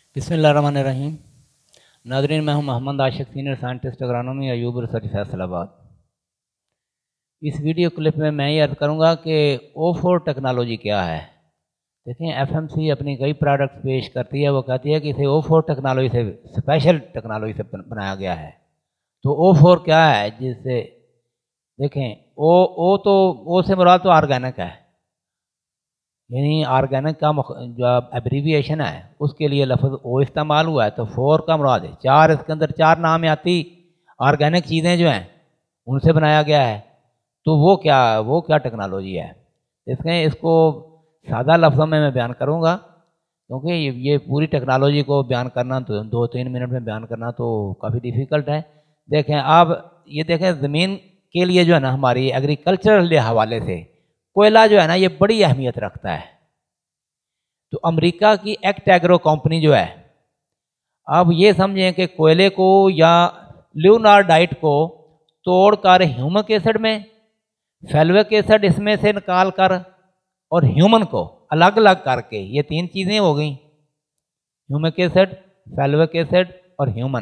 बिस्मिल्लाहिर्रहमानिर्रहीम। नाज़रीन, मैं हूं Mohammad Ashiq, senior scientist agronomy, Ayub research Faisalabad. इस वीडियो क्लिप में मैं ये अर्ज़ करूंगा कि O4 टेक्नोलॉजी क्या है। देखें, FMC अपनी कई प्रोडक्ट्स पेश करती है, वो कहती है कि इसे O4 टेक्नोलॉजी से, स्पेशल टेक्नोलॉजी से बनाया गया है। तो O4 क्या है? जिससे देखें, ओ तो ओ से मुराद तो ऑर्गेनिक है, यानी ऑर्गेनिक का जो एब्रीविएशन है उसके लिए लफ्ज़ ओ इस्तेमाल हुआ है। तो 4 का मुराद है चार, इसके अंदर 4 नामियाती ऑर्गेनिक चीज़ें जो हैं उनसे बनाया गया है। तो वो क्या टेक्नोलॉजी है? इसको सादा लफ्ज़ों में मैं बयान करूँगा, क्योंकि ये पूरी टेक्नोलॉजी को बयान करना तो 2-3 मिनट में बयान करना तो काफ़ी डिफ़िकल्ट है। देखें, आप ये देखें, ज़मीन के लिए जो है ना, हमारी एग्रीकल्चरल हवाले से कोयला जो है ना, ये बड़ी अहमियत रखता है। तो अमेरिका की एक्ट एग्रो कंपनी जो है, आप ये समझें कि कोयले को या लियोनार्डाइट को तोड़कर ह्यूमिक एसिड में, फेल्विक एसिड इसमें से निकाल कर और ह्यूमन को अलग अलग करके, ये 3 चीज़ें हो गई, ह्यूमिक एसिड, फेल्विक एसिड और ह्यूमन।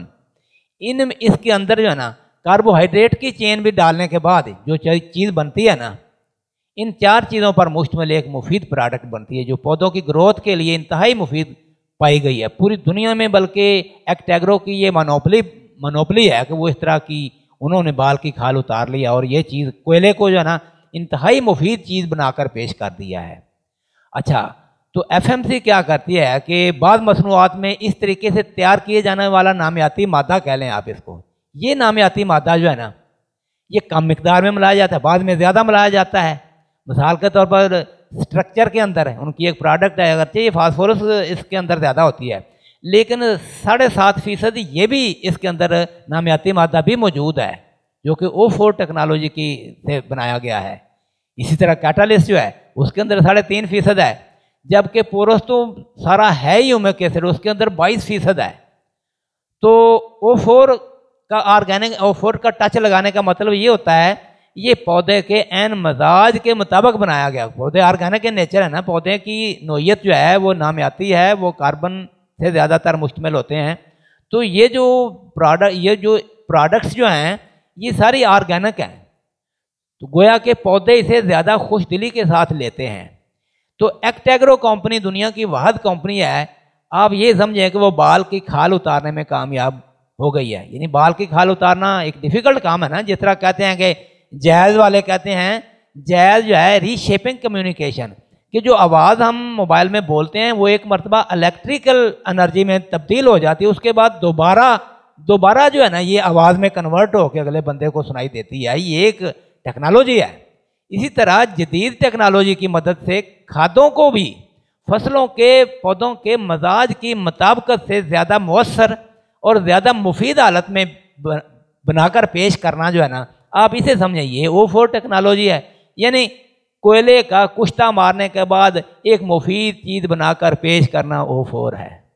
इसके अंदर जो है ना, कार्बोहाइड्रेट की चेन भी डालने के बाद जो चीज़ बनती है ना, इन 4 चीज़ों पर मुश्तमिल एक मुफीद प्रोडक्ट बनती है, जो पौधों की ग्रोथ के लिए इंतहाई मुफीद पाई गई है पूरी दुनिया में। बल्कि एक्ट एग्रो की ये मोनोपली है कि वो इस तरह की उन्होंने बाल की खाल उतार लिया और ये चीज़ कोयले को जो है ना, इंतहाई मुफीद चीज़ बनाकर पेश कर दिया है। अच्छा, तो FMC क्या करती है कि बाद मसनूआत में इस तरीके से तैयार किए जाने वाला नामियाती मादा कह लें आप इसको, ये नामियाती मादा जो है ना, ये कम मिकदार में मिलाया जाता है, बाद में ज़्यादा मिलाया जाता है। मिसाल के तौर पर स्ट्रक्चर के अंदर है, उनकी एक प्रोडक्ट है, अगरचे ये फास्फोरस इसके अंदर ज़्यादा होती है, लेकिन 7.5% ये भी इसके अंदर नामियाती मादा भी मौजूद है, जो कि O4 टेक्नोलॉजी की से बनाया गया है। इसी तरह कैटालिस्ट जो है उसके अंदर 3.5% है, जबकि पोरस तो सारा है ही ह्यूमिक एसिड, उसके अंदर 22% है। तो O4 का ऑर्गेनिक, O4 का टच लगाने का मतलब ये होता है, ये पौधे के एन मजाज के मुताबिक बनाया गया। पौधे ऑर्गेनिक के नेचर है ना, पौधे की नोयत जो है वो नामियाती है, वो कार्बन से ज़्यादातर मुश्तमिल होते हैं। तो ये जो प्रोडक्ट्स जो हैं ये सारी ऑर्गेनिक हैं, तो गोया के पौधे इसे ज़्यादा खुशदिली के साथ लेते हैं। तो एक्ट एग्रो कंपनी दुनिया की वाहिद कंपनी है, आप ये समझें कि वो बाल की खाल उतारने में कामयाब हो गई है। यानी बाल की खाल उतारना एक डिफ़िकल्ट काम है ना, जिस तरह कहते हैं कि जैज़ वाले कहते हैं, जैज़ जो है रीशेपिंग कम्युनिकेशन, कि जो आवाज़ हम मोबाइल में बोलते हैं वो एक मरतबा इलेक्ट्रिकल एनर्जी में तब्दील हो जाती है, उसके बाद दोबारा जो है ना ये आवाज़ में कन्वर्ट होकर अगले बंदे को सुनाई देती है। ये एक टेक्नोलॉजी है। इसी तरह जदीद टेक्नोलॉजी की मदद से खादों को भी फसलों के, पौधों के मजाज की मुताबिकत से ज़्यादा मौसर और ज़्यादा मुफीद हालत में बनाकर पेश करना जो है ना, आप इसे समझें, ये O4 टेक्नोलॉजी है। यानी कोयले का कुश्ता मारने के बाद एक मुफीद चीज़ बनाकर पेश करना O4 है।